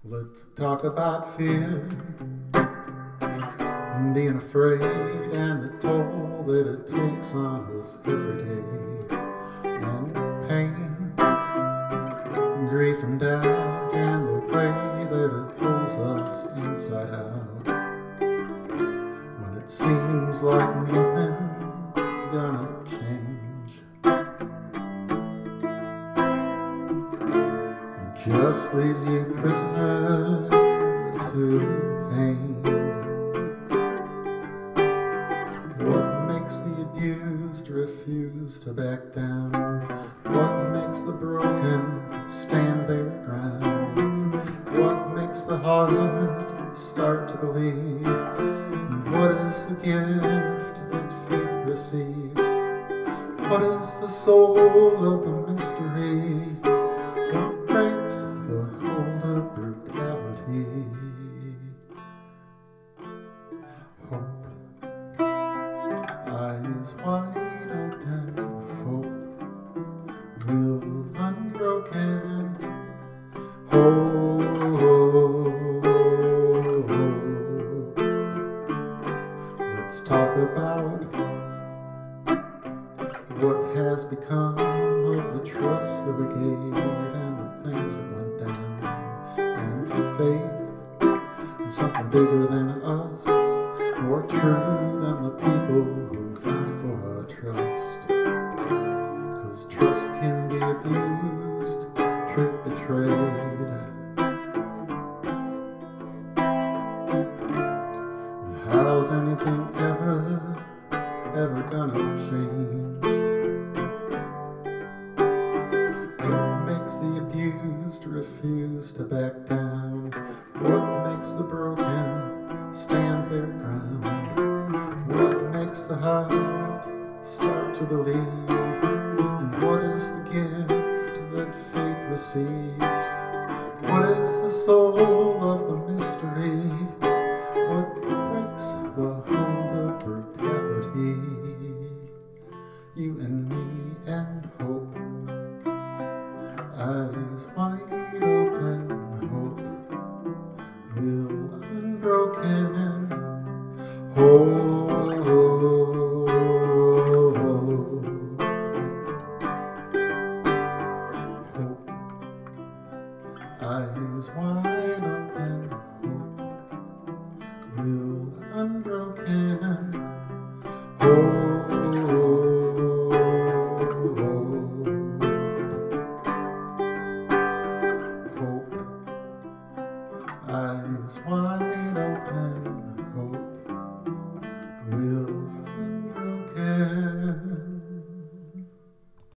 Let's talk about fear, being afraid, and the toll that it takes on us every day, and pain, grief and doubt, and the way that it pulls us inside out, when it seems like nothing's gonna change. Just leaves you prisoner to pain. What makes the abused refuse to back down? What makes the broken stand their ground? What makes the heart start to believe? And what is the gift that faith receives? What is the soul of the mystery? What breaks the hold of brutality? Hope, eyes wide open, hope will unbroken. Hope. Let's talk about what has become of the trust that we gave, and the things that went down, and the faith in something bigger than us, more true than the people who fight for our trust. 'Cause trust can be abused, truth betrayed. How's anything ever gonna change? What makes the abused refuse to back down? What makes the broken stand their ground? What makes the heart start to believe? And what is the gift that faith receives? What is the soul